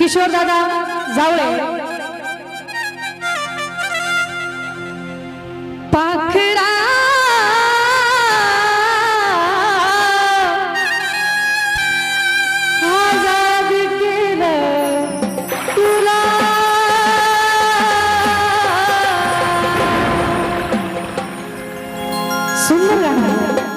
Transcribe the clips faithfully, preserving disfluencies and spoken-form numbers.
किशोर दादा जावळे पाखरा आजाद केलं तुला सुंदर गाणं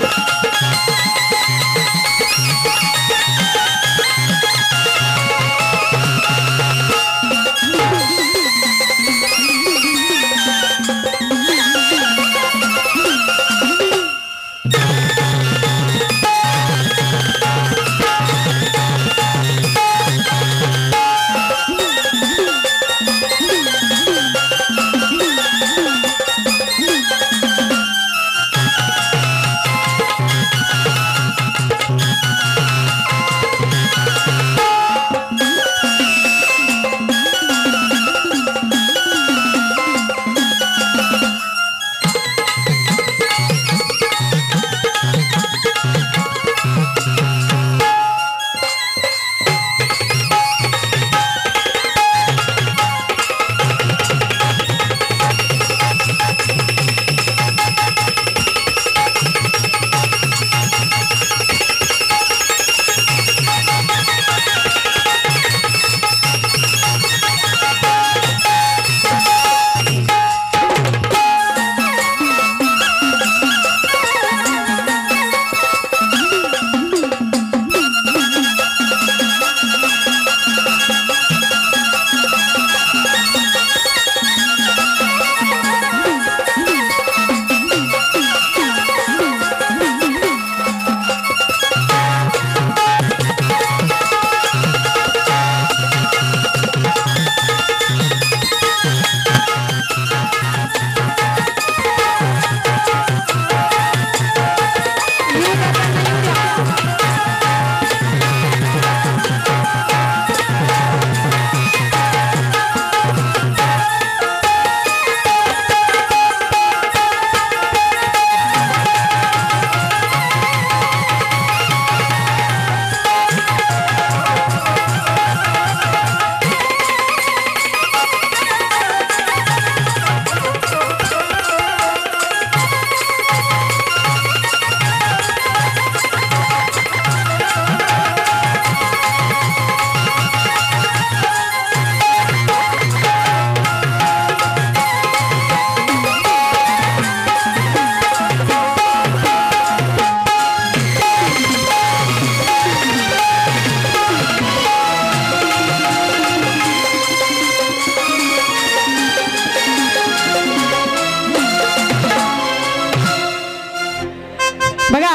बघा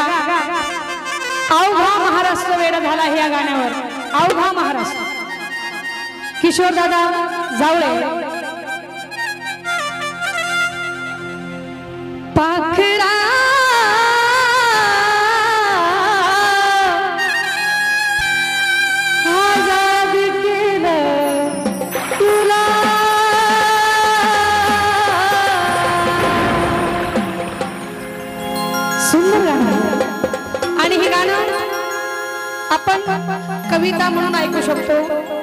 अवघा महाराष्ट्र वेडा झाला ह्या गाण्यावर अवघा महाराष्ट्र किशोर दादा जावळे पाखरा आजाद केलं तुला सुंदर गाणं आणि हे गाणं आपण कविता म्हणून ऐकू शकतो।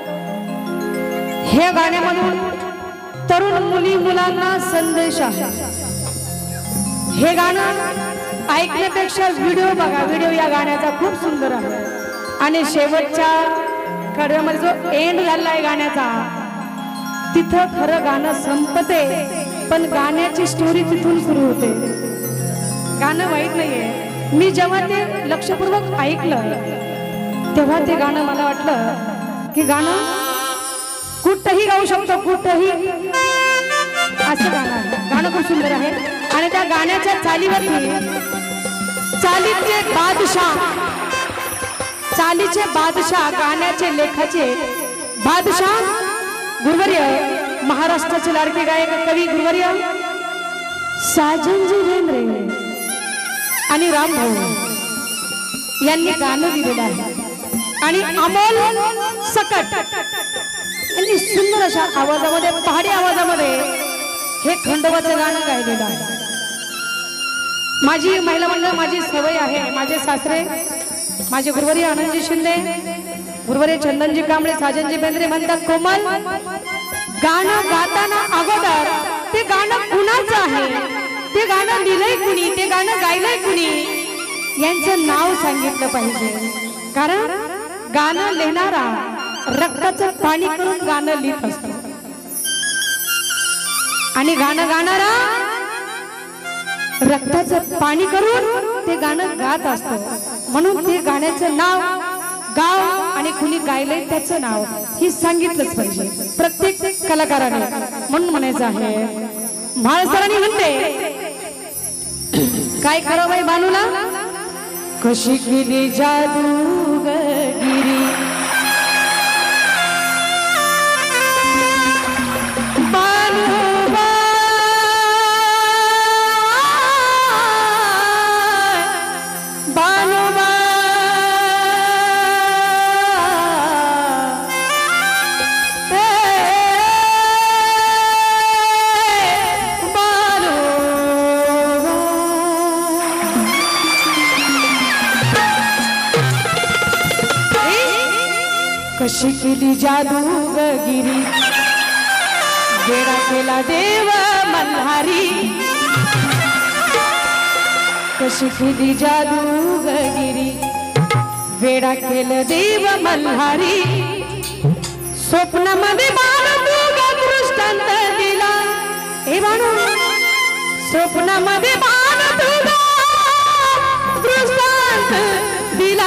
हे गाण्यामधून तरुण मुली मुलांना संदेश आहे। हे गाणं ऐकण्यापेक्षा व्हिडिओ बघा, व्हिडिओ या गाण्याचा खूप सुंदर आहे आणि शेवटच्या कडव्यामध्ये जो एंड झाला आहे गाण्याचा तिथं खरं गाणं संपते पण गाण्याची स्टोरी तिथून सुरू होते। गाणं वाईट नाहीये। मी जेव्हा ते लक्षपूर्वक ऐकलं तेव्हा ते गाणं मला वाटलं की गाणं कुठंही गाऊ शकतो, कुठंही असं गाणं आहे। गाणं खूप सुंदर आहे आणि त्या गाण्याच्या चालीवरती चालीचे बादशाह चालीचे बादशाह गाण्याचे लेखाचे बादशाह गुरुवर्य महाराष्ट्राचे लाडके गायक कवी गुरुवर्य साजनजी रेंद्रे आणि रामभाऊ यांनी गाणं दिलेलं आहे आणि अमोल सकट यांनी सुंदर अशा आवाजामध्ये पहाडी आवाजामध्ये हे खंडोबाचं गाणं गायलेलं आहे। माझी महिला मंडळ माझी सवय आहे, माझे सासरे माझे गुरुवर्य आनंदजी शिंदे उर्वरे चंदनजी कांबळे साजनजी बेंद्रे म्हणतात कोमल गाणं गाताना अगोदर ते गाणं कुणाचं आहे, ते गाणं लिहिलंय कुणी, ते गाणं गायलंय कुणी यांचं नाव सांगितलं पाहिजे. कारण गाणं लिहिणारा रक्ताचं पाणी करून गाणं लिहित असतो आणि गाणं गाणारा रक्ताचं पाणी करून ते गाणं गात असतो. म्हणून ते गाण्याचं नाव, गाव आणि कुणी गायलंय त्याचं नाव हे सांगितलंच पाहिजे प्रत्येक कलाकाराने. म्हणून म्हणायचं आहे म्हाळसरांनी म्हणते काय खरं बाई बानूला, कशी केली जादूगिरी कशी केली जादूगिरी वेडा केला देव मल्हारी, कशी केली जादूगिरी वेडा केलं देव मल्हारी. स्वप्नामध्ये बाणूगा दृष्टांत दिला हे बाणू, स्वप्नामध्ये बाणूगा दृष्टांत दिला.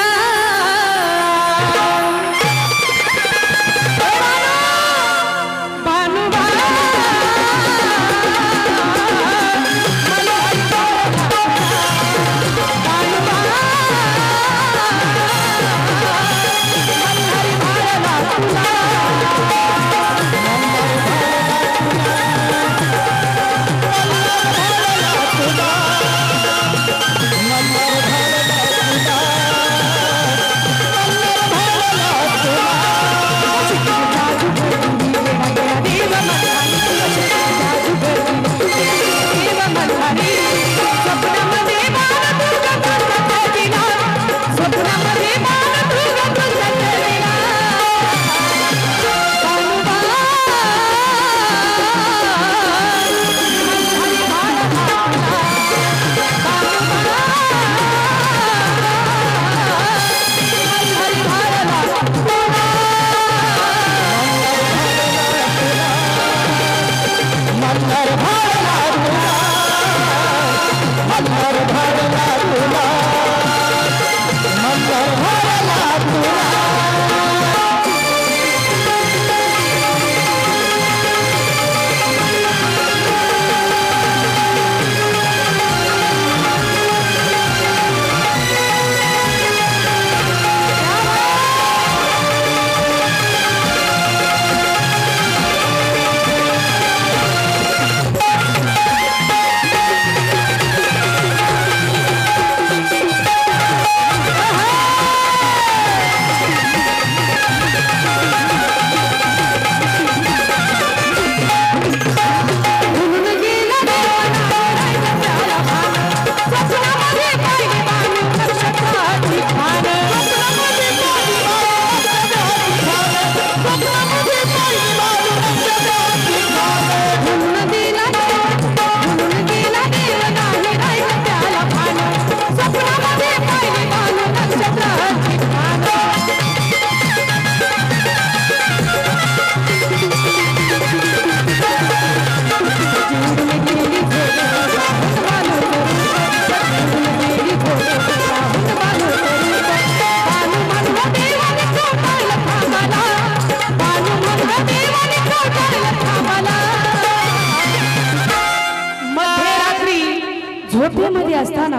झोपेमध्ये असताना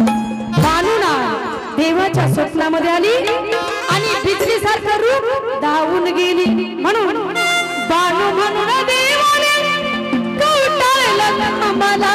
बानूना देवाच्या स्वप्नामध्ये आली आणि बिजली सारखं रूप धावून गेली. म्हणून बानू म्हणून देवाने कवटाळलं मला.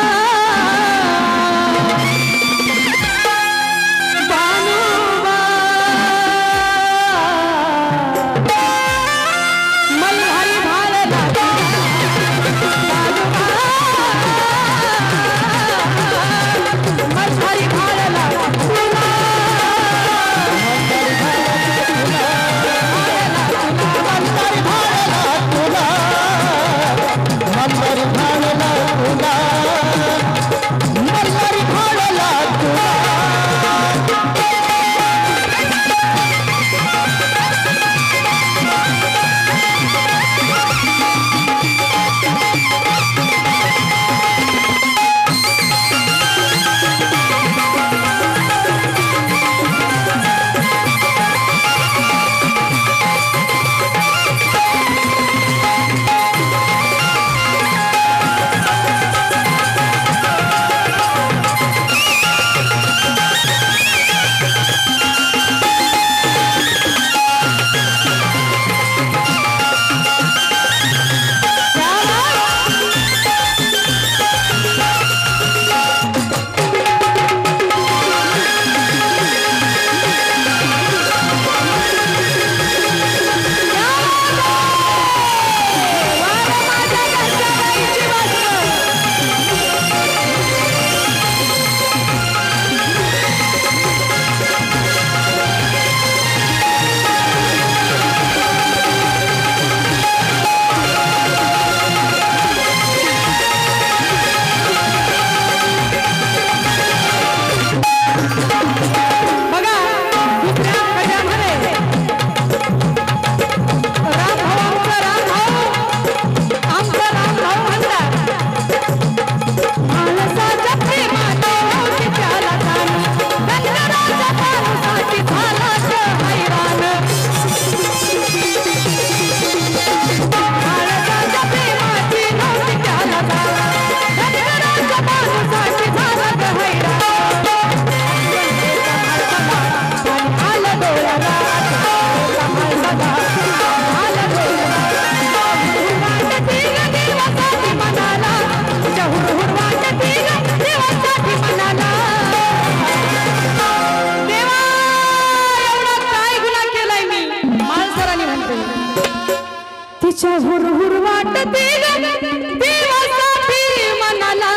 तिच्या हुर हुर वाटते देवासाठी मनाला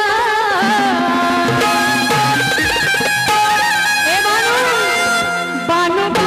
ए बानू बानू बा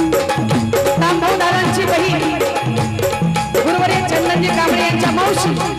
मावशी